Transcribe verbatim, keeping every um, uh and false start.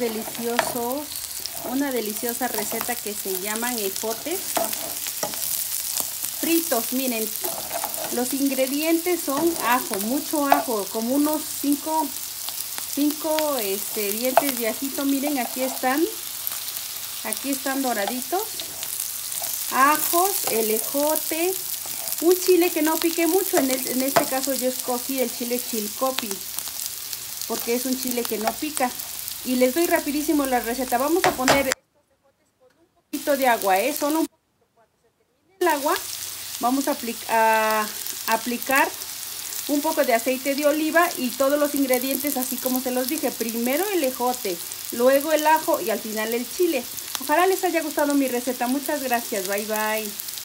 deliciosos, una deliciosa receta que se llaman ejotes fritos. Miren, los ingredientes son ajo, mucho ajo, como unos cinco, cinco este, dientes de ajito. Miren, aquí están, aquí están doraditos. Ajos, el ejote, un chile que no pique mucho. En, el, en este caso yo escogí el chile chilcopi, porque es un chile que no pica. Y les doy rapidísimo la receta. Vamos a poner estos ejotes con un poquito de agua, ¿eh? Solo un poquito. Cuando se termine el agua, vamos a, aplica, a aplicar un poco de aceite de oliva y todos los ingredientes, así como se los dije. Primero el ejote, luego el ajo y al final el chile. Ojalá les haya gustado mi receta. Muchas gracias. Bye, bye.